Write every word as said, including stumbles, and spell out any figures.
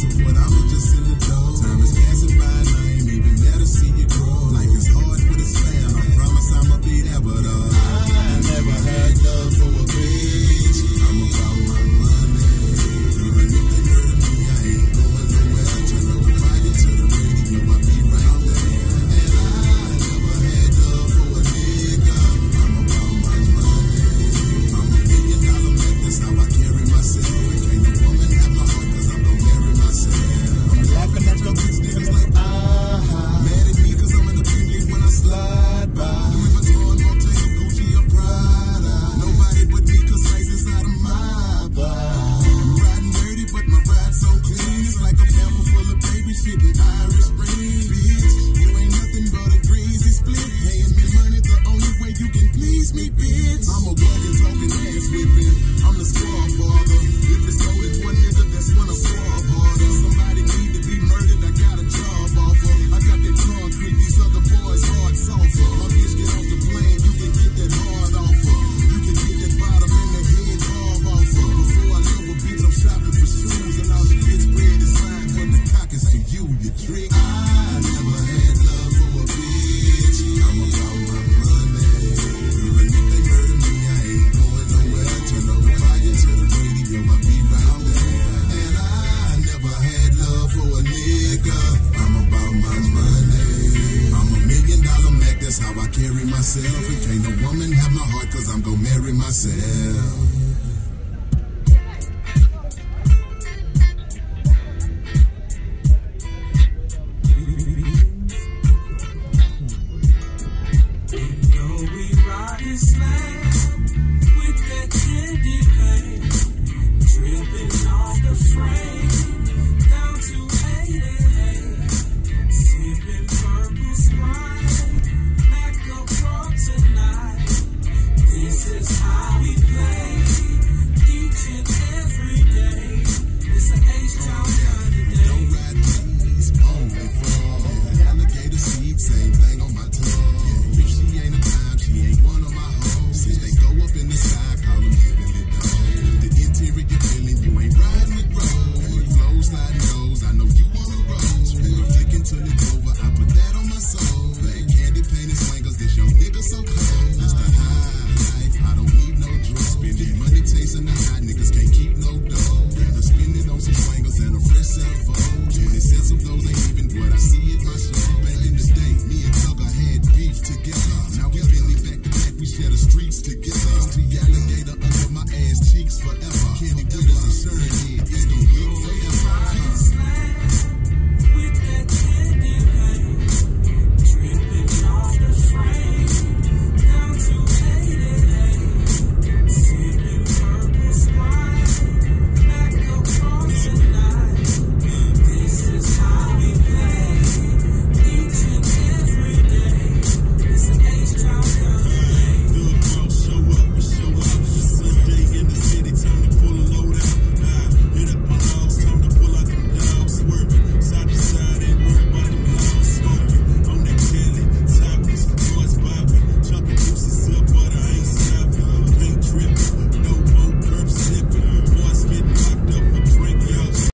support, I'ma just send the dough. Time is passing by and I ain't even there to see you grow. Life is hard with a slam, I promise I'ma be there, but uh, I never had love for a bitch. I'm about my money. Even if they murder me, I ain't going nowhere. I turn up the volume to the radio, I be right there. And I never had love for a nigga. I'm about my money. I'm a million dollar man, that's how I carry myself. And can't no woman have my heart, cause I'm gon' marry myself. I'm laughing at your bitch niggas like, ah, mad at me cause I'm in the Bentley when I slide by. Louis Vuitton, Montana, Gucci, or Prada. Nobody but me cause ice is out of my bar. Riding dirty but my ride so clean. It's like a pamper full of baby shit and Irish Spring. Bitch, you ain't nothing but a greasy split. Paying me money the only way you can please me, bitch. I'm a walking, talking, ass whipping. I'm the squad father. If it's loaded one nigga, that's when I swab harder. Somebody need to be murdered, I got a job offer. I got that concrete, these other boys hard sulfur. My bitch get off the plane, you can get that hard offer. You can get that bottom and that head carve offer. Before I love a bitch, I'm shopping for shoes. And all the bitch bread is fine, but the cock is for you, you trick. I never had love for a bitch. I'm about my money. Even if they murder me, I ain't going nowhere. I turn up the volume to the radio, I be round there. And I never had love for a nigga. I'm about my money. I'm a million dollar Mac, that's how I carry myself. And can't no woman have my heart, cause I'm gon' marry myself.